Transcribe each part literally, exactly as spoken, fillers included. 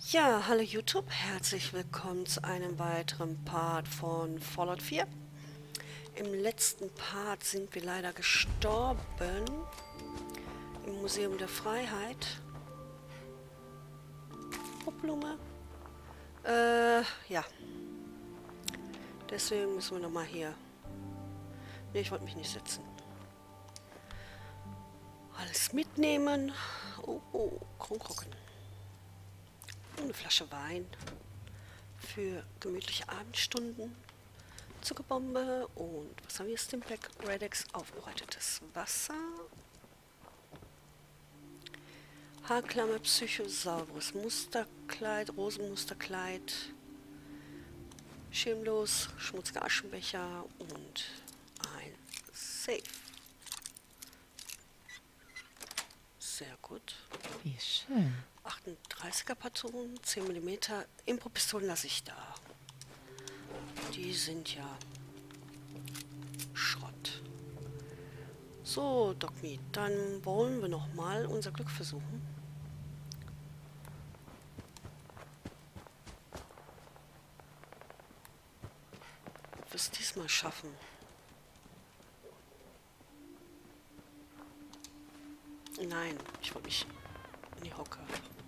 Ja, hallo YouTube, herzlich willkommen zu einem weiteren Part von Fallout vier. Im letzten Part sind wir leider gestorben im Museum der Freiheit. Oh, Blume. Äh, ja. Deswegen müssen wir nochmal hier. Ne, ich wollte mich nicht setzen. Alles mitnehmen. Oh, oh, Kronkorken. Eine Flasche Wein für gemütliche Abendstunden, Zuckerbombe und was haben wir? Stimpack, Redex, aufbereitetes Wasser, Haarklammer, Psychosaurus, Musterkleid, Rosenmusterkleid, Schirmlos, schmutziger Aschenbecher und ein Safe. Sehr gut. Wie schön. achtunddreißiger Patronen, zehn Millimeter. Impro-Pistolen lasse ich da. Die sind ja Schrott. So, Dogmeat, dann wollen wir noch mal unser Glück versuchen. Ob wir es diesmal schaffen. Nein, ich wollte mich in die Hocke.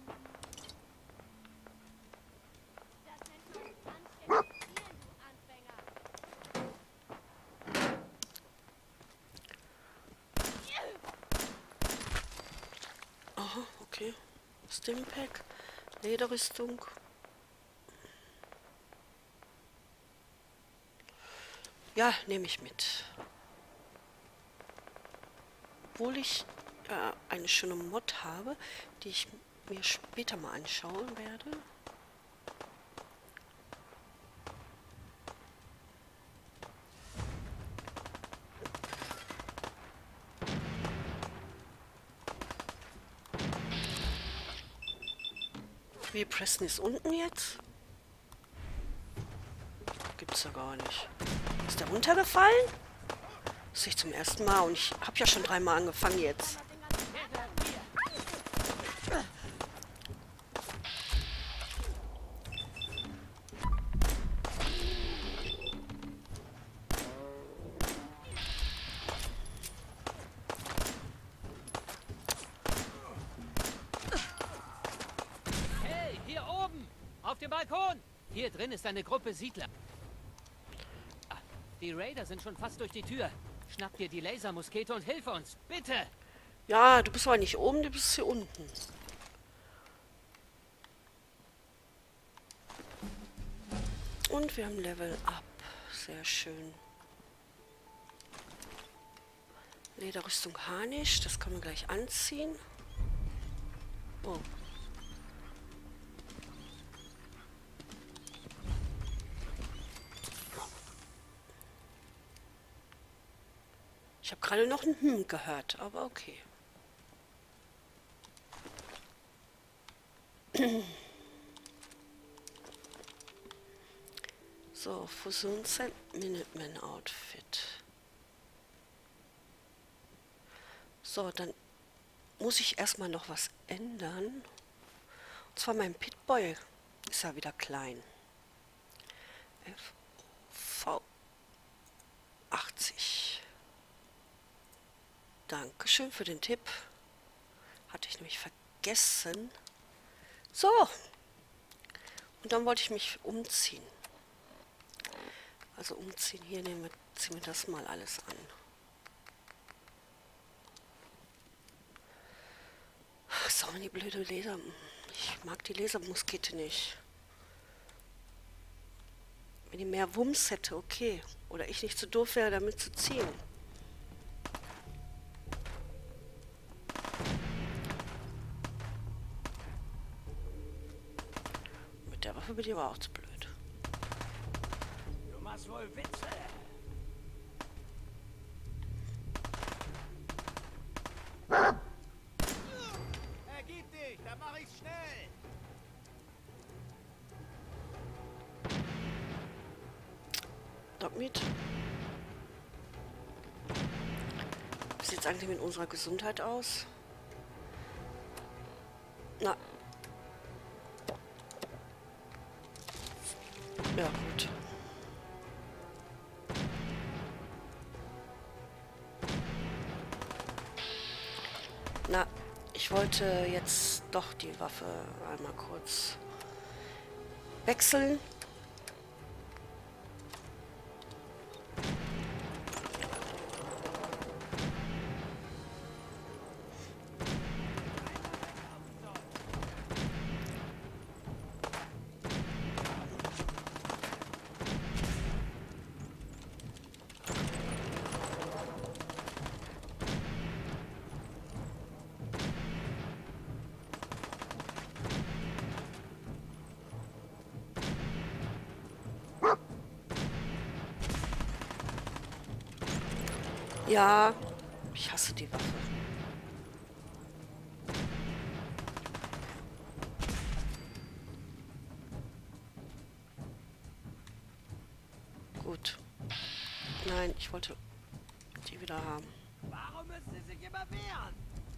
Aha, okay. Stimpack, Lederrüstung. Ja, nehme ich mit. Obwohl ich äh, eine schöne Mod habe, die ich mir später mal anschauen werde. Wie Preston ist unten jetzt? Gibt's ja gar nicht. Ist der runtergefallen? Das sehe ich zum ersten Mal und ich habe ja schon dreimal angefangen jetzt. Hey, hier oben! Auf dem Balkon! Hier drin ist eine Gruppe Siedler. Ah, die Raider sind schon fast durch die Tür. Schnapp dir die Lasermuskete und hilf uns, bitte! Ja, du bist aber nicht oben, du bist hier unten. Und wir haben Level Up. Sehr schön. Lederrüstung Harnisch, das können wir gleich anziehen. Oh. Ich habe gerade noch ein Hm gehört, aber okay. So, Fusionszeit Minuteman Outfit. So, dann muss ich erstmal noch was ändern. Und zwar mein Pitboy ist ja wieder klein. F V achtzig. Dankeschön für den Tipp. Hatte ich nämlich vergessen. So. Und dann wollte ich mich umziehen. Also umziehen. Hier nehmen wir, ziehen wir das mal alles an. Ach, so, die blöde Laser. Ich mag die Lasermuskete nicht. Wenn die mehr Wumms hätte, okay. Oder ich nicht so doof wäre, damit zu ziehen. Mit der Waffe bin ich aber auch zu blöd. Du machst wohl Witze! Ergib dich, dann mach ich's schnell. Dogmeat. Wie sieht es eigentlich mit unserer Gesundheit aus? Na. Ja, gut. Na, ich wollte jetzt doch die Waffe einmal kurz wechseln. Ja, ich hasse die Waffe. Gut. Nein, ich wollte die wieder haben. Warum müssen Sie sich immer wehren?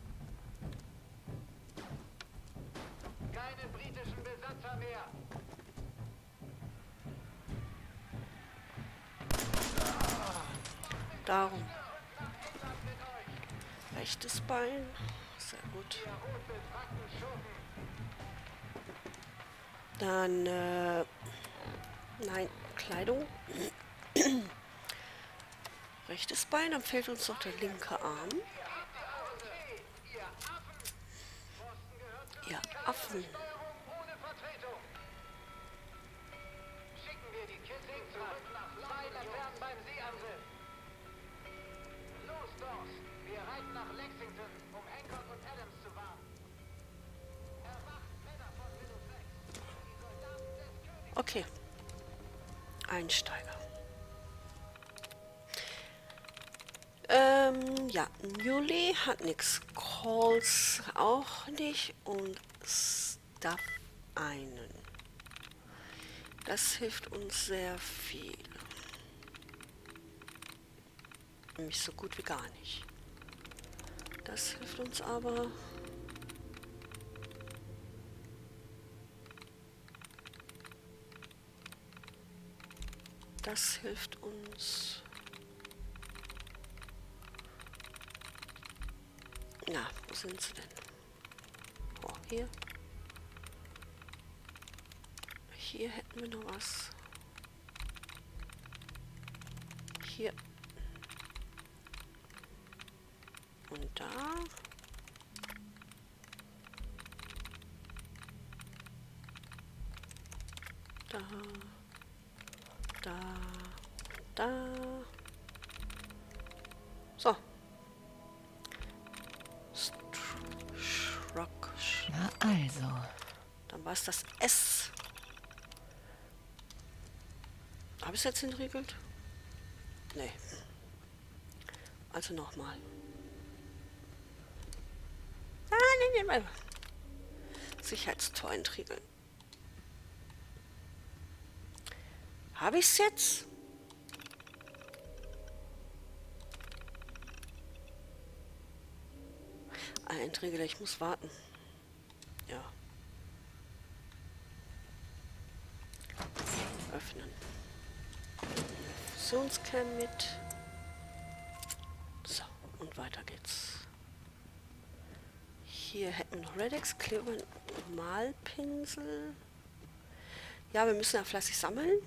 Keine britischen Besatzer mehr. Darum. Rechtes Bein. Sehr gut. Dann, äh, nein, Kleidung. Rechtes Bein, dann fehlt uns noch der linke Arm. Ihr Affen. Schicken wir die Kids zurück nach zwei Laternen beim Seeangriff. Los, Dawes. Wir reiten nach Lexington, um Hancock und Adams zu warnen. Erwacht, Männer von Willow sechs. Die Soldaten des Königs. Okay. Einsteiger. Ähm, ja, Muley hat nichts. Calls auch nicht. Und Stuff einen. Das hilft uns sehr viel. Nämlich so gut wie gar nicht. Das hilft uns aber. Das hilft uns. Na, wo sind sie denn? Oh, hier. Hier hätten wir noch was. Hier. Und da. Da. Da. Da. So. Rock. Na also. Dann war es das S. Habe ich es jetzt entriegelt? Nee. Also nochmal. Ah, nee, nee, nee. Sicherheitstor entriegeln. Habe ich es jetzt? Ein Entriegel, ich muss warten. Ja. Öffnen. Fusionskern mit. So, und weiter geht's. Hier hätten wir noch Redex, Kleber, Malpinsel. Ja, wir müssen ja fleißig sammeln.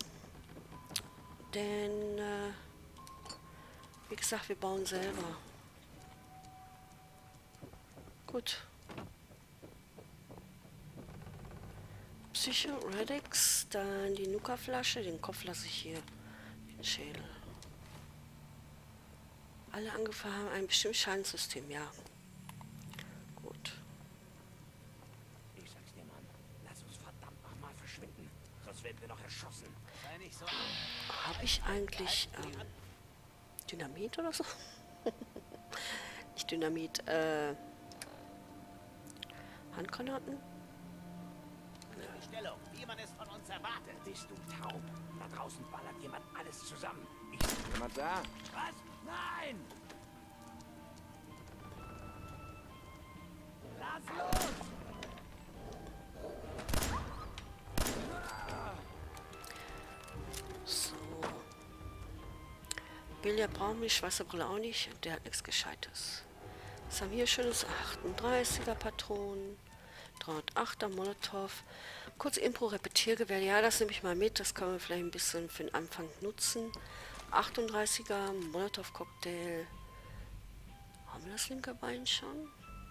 Denn, äh, wie gesagt, wir bauen selber. Gut. Psycho, Redex, dann die Nuka-Flasche, den Kopf lasse ich hier, den Schädel. Alle Angriffe haben ein bestimmtes Schadensystem, ja. Gut. Ich sag's dir, Mann. Lass uns verdammt nochmal verschwinden. Sonst werden wir noch erschossen. Sei nicht so. Habe ich eigentlich ähm, Dynamit oder so? Nicht Dynamit, äh... Handgranaten? Die Stellung, wie man es von uns erwartet. Bist du taub? Da draußen ballert jemand alles zusammen. Ich... Ist jemand da? Was? Nein! Lass los! Billard brauchen wir, Schweißerbrille auch nicht. Der hat nichts Gescheites. Was haben wir hier schönes? achtunddreißiger Patronen. dreihundertachter Molotow. Kurz Impro-Repetiergewehr. Ja, das nehme ich mal mit. Das können wir vielleicht ein bisschen für den Anfang nutzen. achtunddreißiger Molotow-Cocktail. Haben wir das linke Bein schon?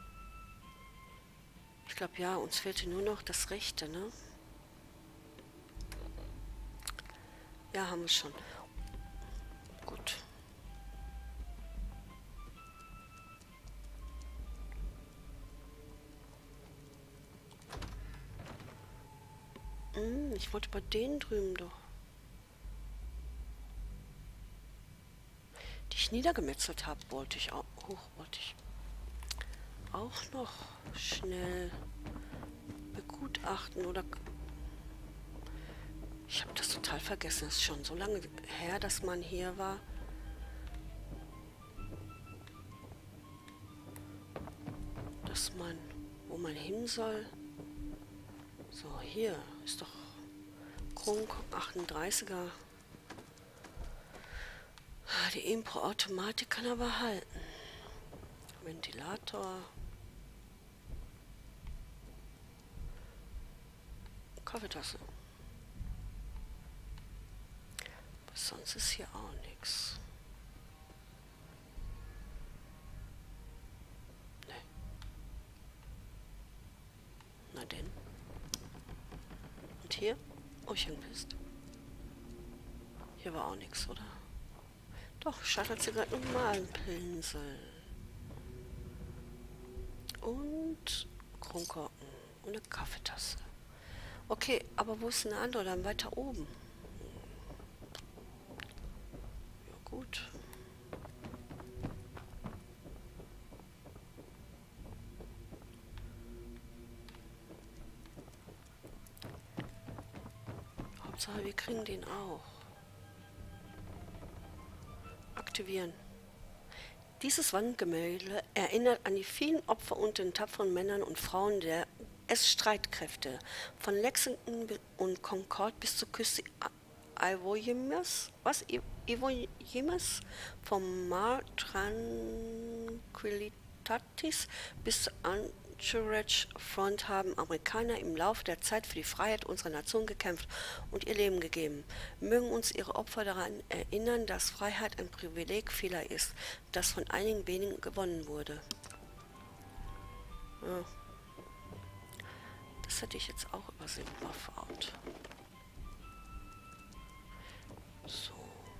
Ich glaube, ja. Uns fehlte nur noch das rechte, ne? Ja, haben wir schon. Gut. Hm, ich wollte bei denen drüben doch. Die ich niedergemetzelt habe, wollte ich auch. Hoch, wollte ich auch noch schnell begutachten oder. Ich habe das total vergessen. Es ist schon so lange her, dass man hier war. Dass man, wo man hin soll. So, hier ist doch Krunk achtunddreißiger. Die Impro-Automatik kann er behalten. Ventilator. Kaffeetasse. Sonst ist hier auch nichts. Ne. Na denn. Und hier? Oh, ich Pist. Hier war auch nichts, oder? Doch, Stadtzigarette normalen Pinsel. Und Kronkorken. Und eine Kaffeetasse. Okay, aber wo ist denn der andere? Dann weiter oben. Ja, gut. Hauptsache, wir kriegen den auch. Aktivieren. Dieses Wandgemälde erinnert an die vielen Opfer unter den tapferen Männern und Frauen der U S-Streitkräfte, von Lexington und Concord bis zur Küste Iwo Jima, was? Iwo Jima, vom Mar Tranquillitatis bis zur Anchorage Front haben Amerikaner im Laufe der Zeit für die Freiheit unserer Nation gekämpft und ihr Leben gegeben. Mögen uns ihre Opfer daran erinnern, dass Freiheit ein Privileg vieler ist, das von einigen wenigen gewonnen wurde. Ja. Das hätte ich jetzt auch übersehen, Buff-Out. So.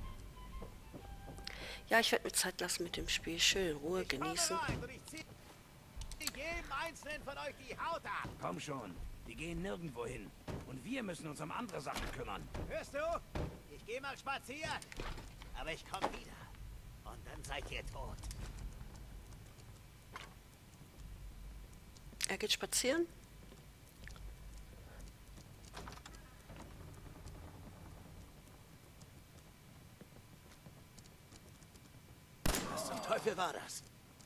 Ja, ich werde mir Zeit lassen mit dem Spiel. Schön in Ruhe genießen. Jedem einzelnen von euch die Haut ab. Komm schon, die gehen nirgendwo hin. Und wir müssen uns um andere Sachen kümmern. Hörst du? Ich gehe mal spazieren. Aber ich komme wieder. Und dann seid ihr tot. Er geht spazieren. Was zum Teufel war das?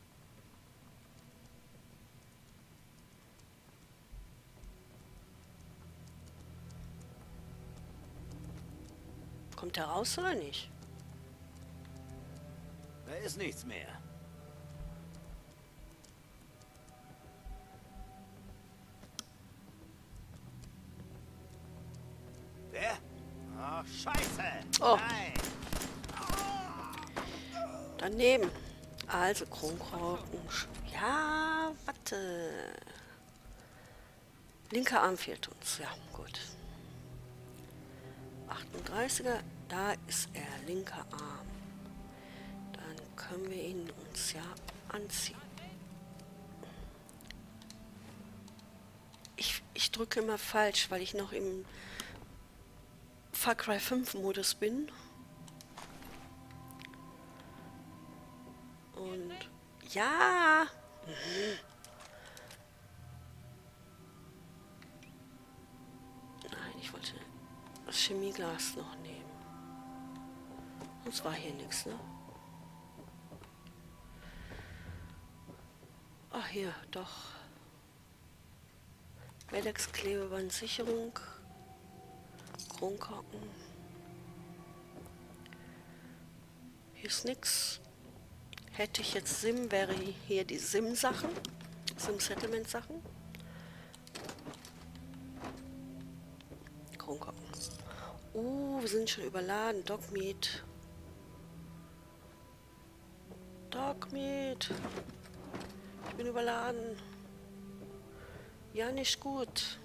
Kommt er raus oder nicht? Da ist nichts mehr. Wer? Oh, Scheiße! Oh. Nein! Daneben. Also Kronkorken. Ja, warte. Linker Arm fehlt uns. Ja, gut. achtunddreißiger, da ist er, linker Arm. Dann können wir ihn uns ja anziehen. Ich, ich drücke immer falsch, weil ich noch im Far Cry fünf Modus bin. Und ja. Mhm. Nein, ich wollte das Chemieglas noch nehmen. Sonst war hier nichts, ne? Ach, hier, doch. Medex Klebebandsicherung. Kronkorken. Hier ist nix. Hätte ich jetzt Sim, wäre hier die Sim-Sachen. Sim-Settlement-Sachen. Kronkorken. Oh, wir sind schon überladen. Dogmeat. Dogmeat. Ich bin überladen. Ja, nicht gut.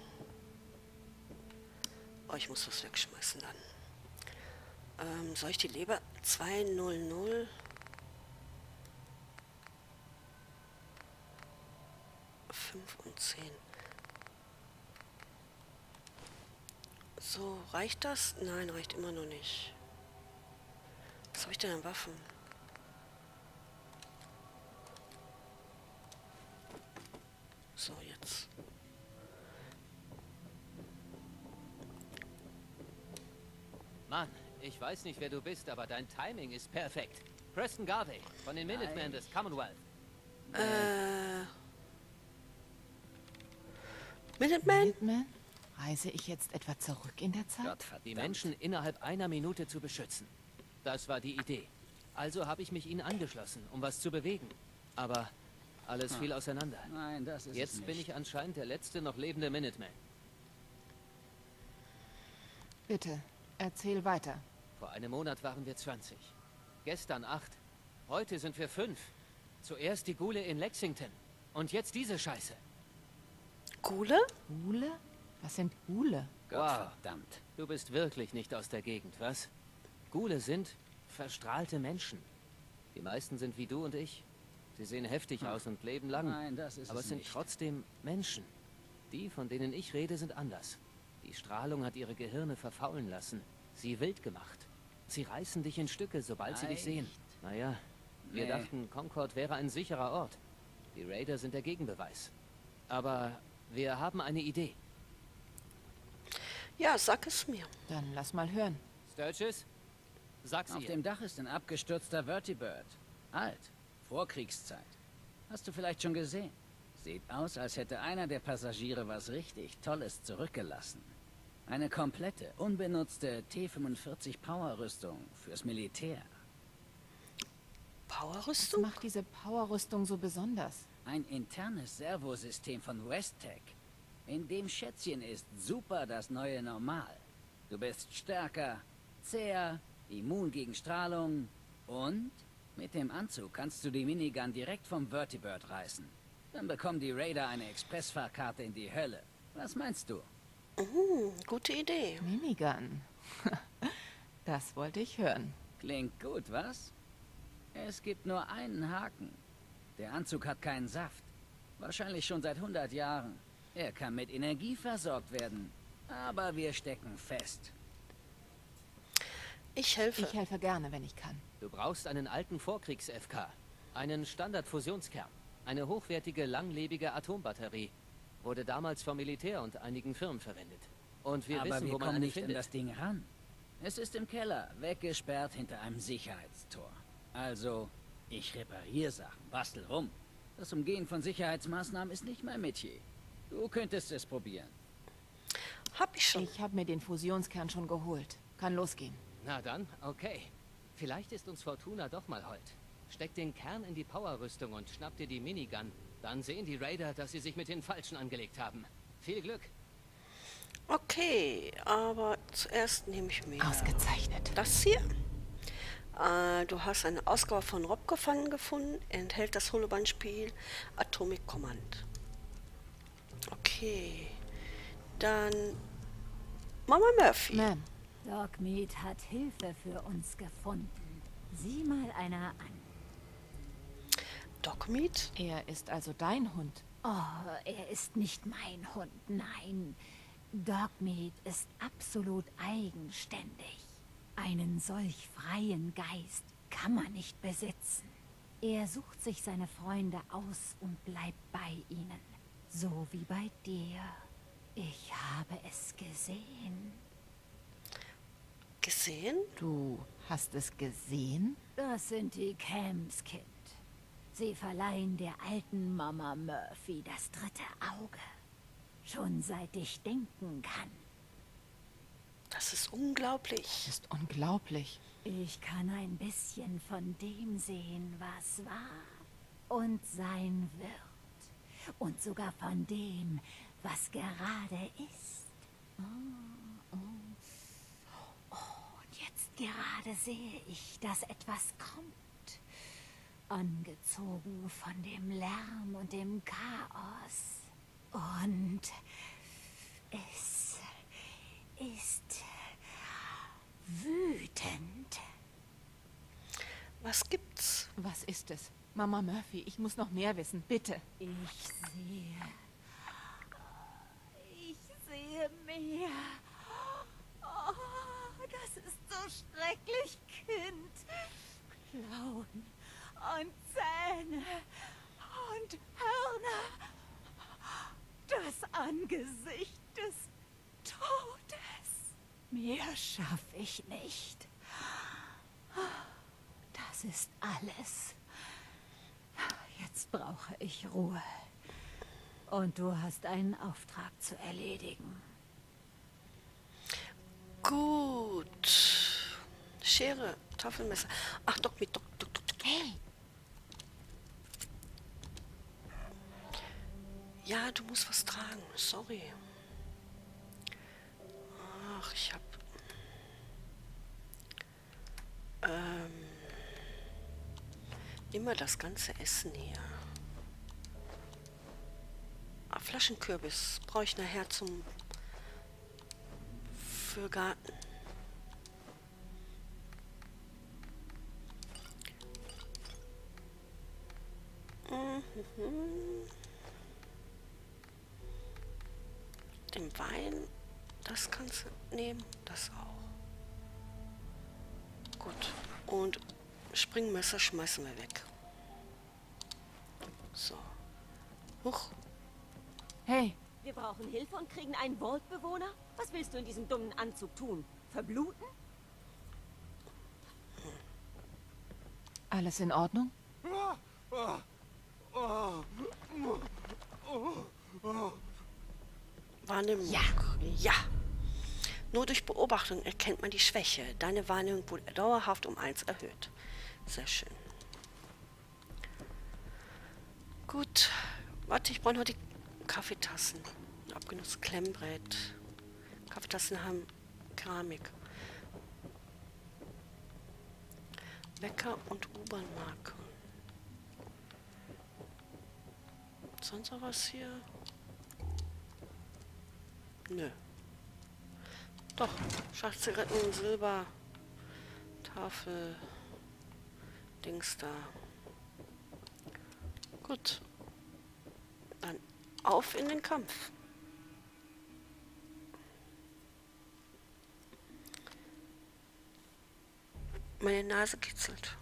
Oh, ich muss was wegschmeißen dann. Ähm, soll ich die Leber? zweihundert. fünf und zehn. So, reicht das? Nein, reicht immer noch nicht. Was habe ich denn an Waffen? So, jetzt. Mann, ich weiß nicht, wer du bist, aber dein Timing ist perfekt. Preston Garvey von den Minutemen des Commonwealth. Äh. Minuteman? Minuteman? Reise ich jetzt etwa zurück in der Zeit? Die Menschen innerhalb einer Minute zu beschützen. Das war die Idee. Also habe ich mich ihnen angeschlossen, um was zu bewegen. Aber alles fiel auseinander. Nein, das ist es Jetzt nicht. bin ich anscheinend der letzte noch lebende Minuteman. Bitte, erzähl weiter. Vor einem Monat waren wir zwanzig. Gestern acht. Heute sind wir fünf. Zuerst die Ghule in Lexington. Und jetzt diese Scheiße. Gule? Hule? Was sind Hule? Wow, Verdammt. du bist wirklich nicht aus der Gegend, was? Ghule sind verstrahlte Menschen. Die meisten sind wie du und ich. Sie sehen heftig aus und leben lang. Nein, das ist Aber es es sind nicht. trotzdem Menschen. Die, von denen ich rede, sind anders. Die Strahlung hat ihre Gehirne verfaulen lassen. Sie wild gemacht. Sie reißen dich in Stücke, sobald sie dich sehen. Naja, wir Nee. dachten, Concord wäre ein sicherer Ort. Die Raider sind der Gegenbeweis. Aber wir haben eine Idee. Ja, sag es mir. Dann lass mal hören. Sturgis? Sag's Auf ihr. dem Dach ist ein abgestürzter Vertibird. Alt. Vorkriegszeit. Hast du vielleicht schon gesehen? Sieht aus, als hätte einer der Passagiere was richtig Tolles zurückgelassen. Eine komplette, unbenutzte T fünfundvierzig Power-Rüstung fürs Militär. Was Powerrüstung? macht diese Powerrüstung so besonders? Ein internes Servosystem von Westtech. In dem Schätzchen ist super das neue Normal. Du bist stärker, zäher, immun gegen Strahlung und mit dem Anzug kannst du die Minigun direkt vom Vertibird reißen. Dann bekommen die Raider eine Expressfahrkarte in die Hölle. Was meinst du? Hm, gute Idee. Minigun. Das wollte ich hören. Klingt gut, was? Es gibt nur einen Haken. Der Anzug hat keinen Saft. Wahrscheinlich schon seit hundert Jahren. Er kann mit Energie versorgt werden. Aber wir stecken fest. Ich helfe. Ich helfe gerne, wenn ich kann. Du brauchst einen alten Vorkriegs-F K. Einen Standardfusionskern. Eine hochwertige, langlebige Atombatterie. Wurde damals vom Militär und einigen Firmen verwendet. Und wir Aber wissen, wir wo man kommen eine nicht an findet. das Ding ran. Es ist im Keller, weggesperrt hinter einem Sicherheitstor. Also, ich repariere Sachen, bastel rum. Das Umgehen von Sicherheitsmaßnahmen ist nicht mein Metier. Du könntest es probieren. Hab ich schon. Ich habe mir den Fusionskern schon geholt. Kann losgehen. Na dann, okay. Vielleicht ist uns Fortuna doch mal hold. Steck den Kern in die Powerrüstung und schnapp dir die Minigun. Dann sehen die Raider, dass sie sich mit den Falschen angelegt haben. Viel Glück. Okay, aber zuerst nehme ich mir Ausgezeichnet. das hier. Äh, du hast eine Ausgabe von Rob gefangen gefunden. Enthält das Holoband-Spiel Atomic Command. Okay. Dann Mama Murphy. Ma'am, Dogmeat hat Hilfe für uns gefunden. Sieh mal einer an. Dogmeat? er ist also dein Hund. Oh, er ist nicht mein Hund, nein. Dogmeat ist absolut eigenständig. Einen solch freien Geist kann man nicht besitzen. Er sucht sich seine Freunde aus und bleibt bei ihnen. So wie bei dir. Ich habe es gesehen. Gesehen? Du hast es gesehen? Das sind die Camps, Kind. Sie verleihen der alten Mama Murphy das dritte Auge. Schon seit ich denken kann. Das ist unglaublich. Das ist unglaublich. Ich kann ein bisschen von dem sehen, was war und sein wird. Und sogar von dem, was gerade ist. Oh, oh. Oh, und jetzt gerade sehe ich, dass etwas kommt. Angezogen von dem Lärm und dem Chaos. Und es ist wütend. Was gibt's? Was ist es? Mama Murphy, ich muss noch mehr wissen, bitte. Ich sehe... Ich sehe mehr. Oh, das ist so schrecklich, Kind. Klauen und Zähne und Hörner. Das Angesicht des Todes. Mehr schaffe ich nicht. Das ist alles. Jetzt brauche ich Ruhe. Und du hast einen Auftrag zu erledigen. Gut. Schere, Tafelmesser. Ach, Doc mit Doc, Doc, Doc, Doc. Hey, Ja, du musst was tragen. Sorry. Ach, ich hab... Ähm... Immer das ganze Essen hier. Ah, Flaschenkürbis brauche ich nachher zum... für Garten. Mhm. Den Wein, das kannst du nehmen, das auch. Gut. Und Springmesser schmeißen wir weg. So. Huch. Hey, Wir brauchen Hilfe und kriegen einen Vault-Bewohner? Was willst du in diesem dummen Anzug tun? Verbluten? alles in Ordnung? Wahrnehmung. Ja. Ja. Nur durch Beobachtung erkennt man die Schwäche. Deine Wahrnehmung wurde dauerhaft um eins erhöht. Sehr schön. Gut. Warte, ich brauche noch die Kaffeetassen. Abgenutztes Klemmbrett. Kaffeetassen haben Keramik. Wecker und U-Bahn-Marke. Sonst noch was hier? Nö. Doch, Schachzigaretten, Silber, Tafel, Dings da. Gut. Dann auf in den Kampf. Meine Nase kitzelt.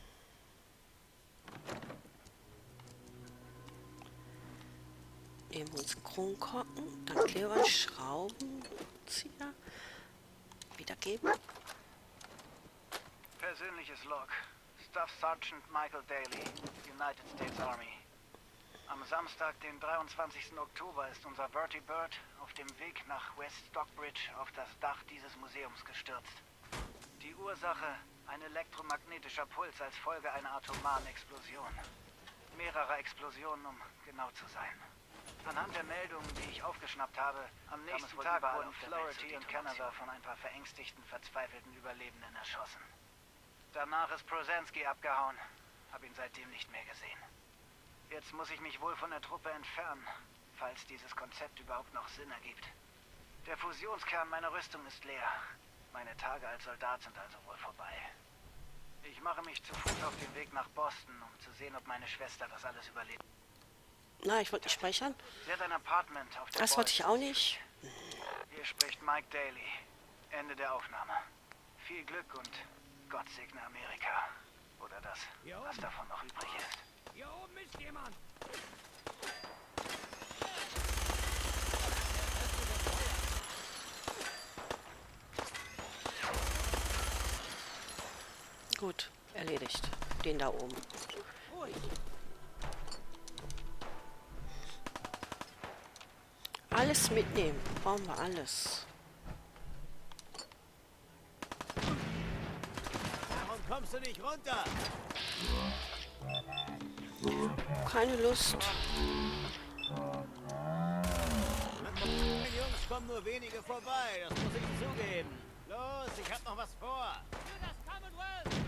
Nehmen wir uns Kronkorken, dann Kleber, Schraubenzieher. Wiedergeben. Persönliches Log. Staff Sergeant Michael Daly, United States Army. Am Samstag, den dreiundzwanzigsten Oktober, ist unser Bertie Bird auf dem Weg nach West Stockbridge auf das Dach dieses Museums gestürzt. Die Ursache: ein elektromagnetischer Puls als Folge einer atomaren Explosion. Mehrere Explosionen, um genau zu sein. Anhand der Meldungen, die ich aufgeschnappt habe, am nächsten Tag wurden Flaherty und Canada von ein paar verängstigten, verzweifelten Überlebenden erschossen. Danach ist Prozansky abgehauen. Habe ihn seitdem nicht mehr gesehen. Jetzt muss ich mich wohl von der Truppe entfernen, falls dieses Konzept überhaupt noch Sinn ergibt. Der Fusionskern meiner Rüstung ist leer. Meine Tage als Soldat sind also wohl vorbei. Ich mache mich zu Fuß auf den Weg nach Boston, um zu sehen, ob meine Schwester das alles überlebt. Na, ich wollte nicht speichern. Sie hat ein Apartment auf der Das wollte ich auch nicht. Hier spricht Mike Daly. Ende der Aufnahme. Viel Glück und Gott segne Amerika. Oder das, was davon noch übrig ist. Hier oben ist jemand! Gut, erledigt. Den da oben. Alles mitnehmen. Brauchen wir alles. kommst du nicht runter. Keine Lust. Jungs, kommen nur wenige vorbei, das muss ich zugeben. Los, ich hab noch was vor. Für das Commonwealth!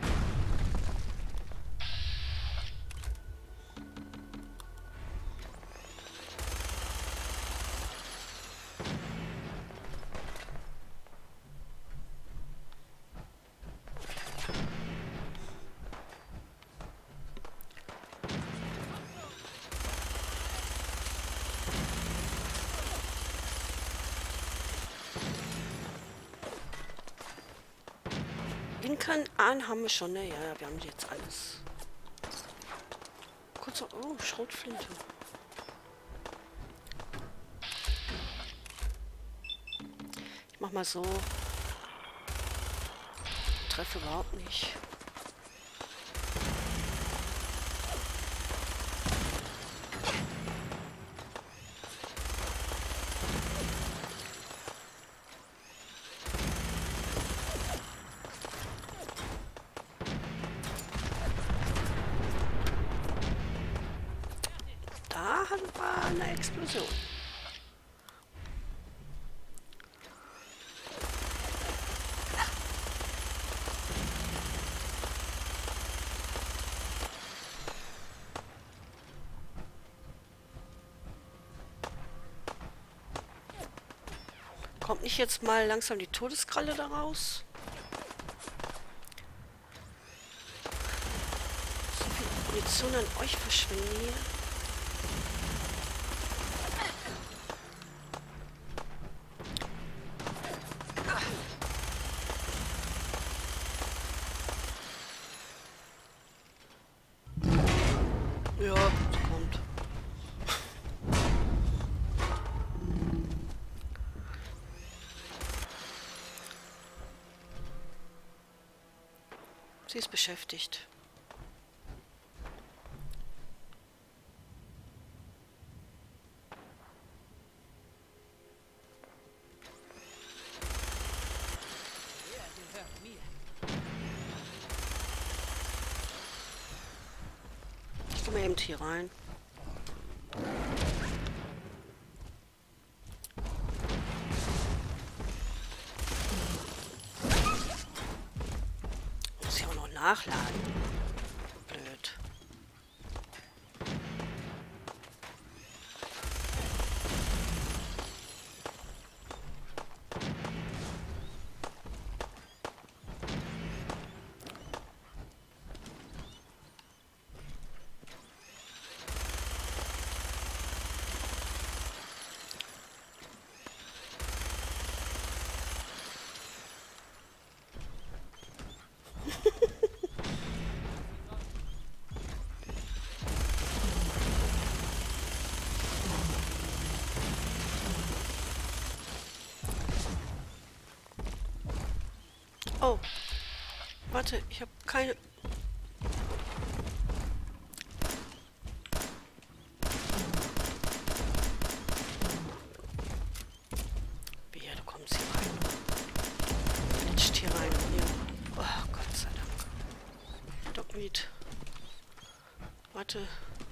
Lincoln an haben wir schon, ne? Ja, ja, wir haben jetzt alles. Kurz noch, oh, Schrotflinte. Ich mach mal so. Treffe überhaupt nicht. War eine Explosion. Kommt nicht jetzt mal langsam die Todeskralle da raus? So viel Munition an euch verschwinden hier. Ja, kommt. Sie ist beschäftigt. Ich gehe mal eben hier rein. Muss ich auch noch nachladen. Blöd. Oh, warte, ich habe keine... Wie, du kommst hier rein. Flitscht hier rein. Ja. Oh, Gott sei Dank. Dogmeat. Warte.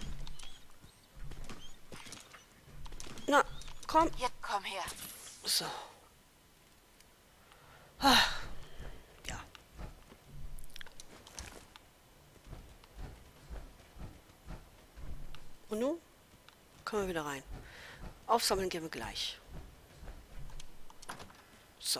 Na, komm. Jetzt komm her. So. Ah. Ja. Und nun kommen wir wieder rein. Aufsammeln gehen wir gleich. So.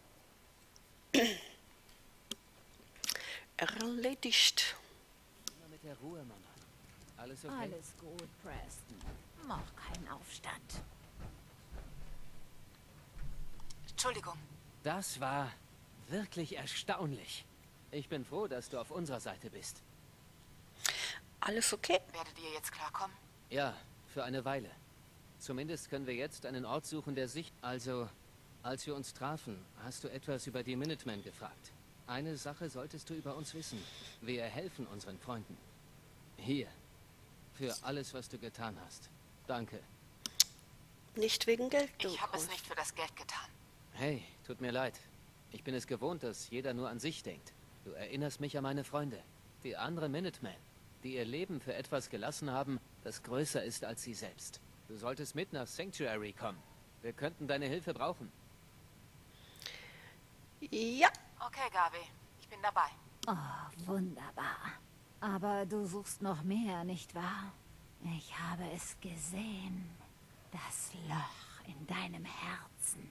Erledigt. Immer mit der Ruhe, Mama. Alles okay? Alles gut, Preston. Mach keinen Aufstand. Entschuldigung. Das war wirklich erstaunlich. Ich bin froh, dass du auf unserer Seite bist. Alles okay? Werdet ihr jetzt klarkommen? Ja, für eine Weile. Zumindest können wir jetzt einen Ort suchen, der sich... Also, als wir uns trafen, hast du etwas über die Minutemen gefragt. Eine Sache solltest du über uns wissen. Wir helfen unseren Freunden. Hier. Für alles, was du getan hast. Danke. Nicht wegen Geld. Du Ich habe es kommst. nicht für das Geld getan. Hey, tut mir leid. Ich bin es gewohnt, dass jeder nur an sich denkt. Du erinnerst mich an meine Freunde, die anderen Minutemen, die ihr Leben für etwas gelassen haben, das größer ist als sie selbst. Du solltest mit nach Sanctuary kommen. Wir könnten deine Hilfe brauchen. Ja. Okay, Gabi. Ich bin dabei. Oh, wunderbar. Aber du suchst noch mehr, nicht wahr? Ich habe es gesehen. Das Loch in deinem Herzen.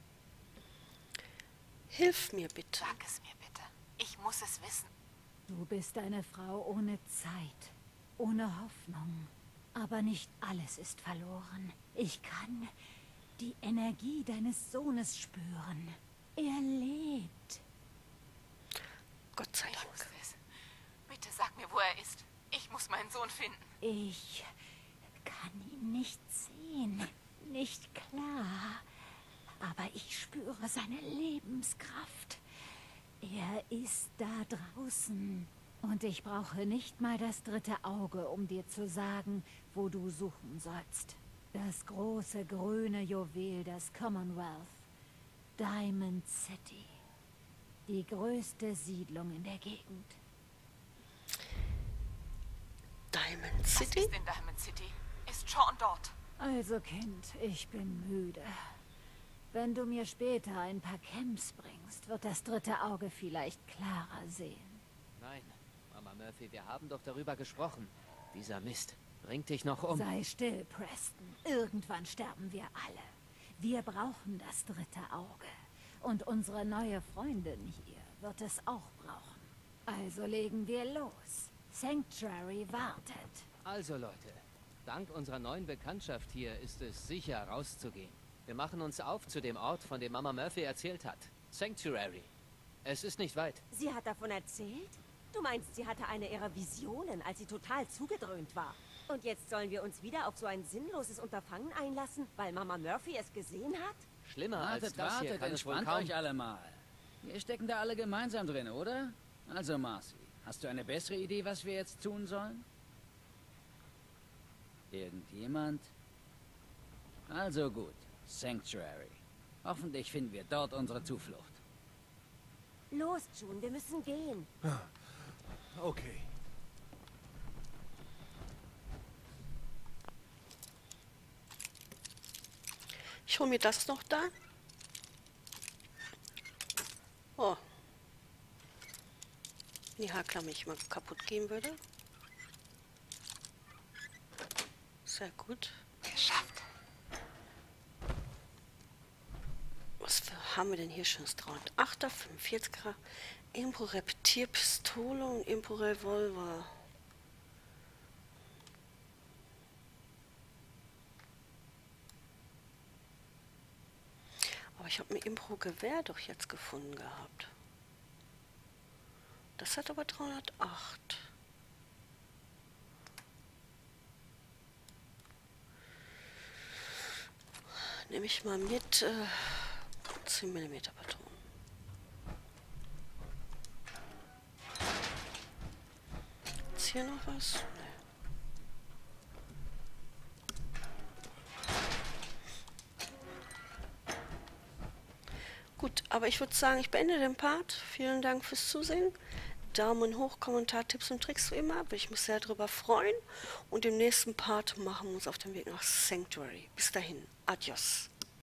Hilf mir bitte. Sag es mir bitte. Ich muss es wissen. Du bist eine Frau ohne Zeit, ohne Hoffnung. Aber nicht alles ist verloren. Ich kann die Energie deines Sohnes spüren. Er lebt. Gott sei Ich Dank. muss es. Bitte sag mir, wo er ist. Ich muss meinen Sohn finden. Ich kann ihn nicht sehen. Nicht klar. Aber ich spüre seine Lebenskraft. Er ist da draußen. Und ich brauche nicht mal das dritte Auge, um dir zu sagen, wo du suchen sollst. Das große grüne Juwel des Commonwealth. Diamond City. Die größte Siedlung in der Gegend. Diamond City? Was ist in Diamond City? Ist Sean dort? Also Kind, ich bin müde. Wenn du mir später ein paar Camps bringst, wird das dritte Auge vielleicht klarer sehen. Nein, Mama Murphy, wir haben doch darüber gesprochen. Dieser Mist bringt dich noch um. Sei still, Preston. Irgendwann sterben wir alle. Wir brauchen das dritte Auge. Und unsere neue Freundin hier wird es auch brauchen. Also legen wir los. Sanctuary wartet. Also Leute, dank unserer neuen Bekanntschaft hier ist es sicher, rauszugehen. Wir machen uns auf zu dem Ort, von dem Mama Murphy erzählt hat. Sanctuary. Es ist nicht weit. Sie hat davon erzählt? Du meinst, sie hatte eine ihrer Visionen, als sie total zugedröhnt war. Und jetzt sollen wir uns wieder auf so ein sinnloses Unterfangen einlassen, weil Mama Murphy es gesehen hat? Schlimmer als Wartet, das hier wartet, kann es wohl entspannt kaum... euch alle mal. Wir stecken da alle gemeinsam drin, oder? Also Marcy, hast du eine bessere Idee, was wir jetzt tun sollen? Irgendjemand? Also gut, Sanctuary. Hoffentlich finden wir dort unsere Zuflucht. Los, June, wir müssen gehen. Okay. Ich hole mir das noch da. Oh. Die Haarklammer ich mal kaputt gehen würde. Sehr gut. Geschafft. Was für, haben wir denn hier schon dran? achter, fünfundvierziger, Impro-Repetierpistole und Impro-Revolver. Aber ich habe ein Impro-Gewehr doch jetzt gefunden gehabt. Das hat aber dreihundertacht. Nehme ich mal mit äh, zehn Millimeter Patronen. Ist hier noch was? Nee. Gut, aber ich würde sagen, ich beende den Part. Vielen Dank fürs Zusehen. Daumen hoch, Kommentar, Tipps und Tricks wie immer. Würde ich mich sehr darüber freuen. Und im nächsten Part machen wir uns auf den Weg nach Sanctuary. Bis dahin. Adios.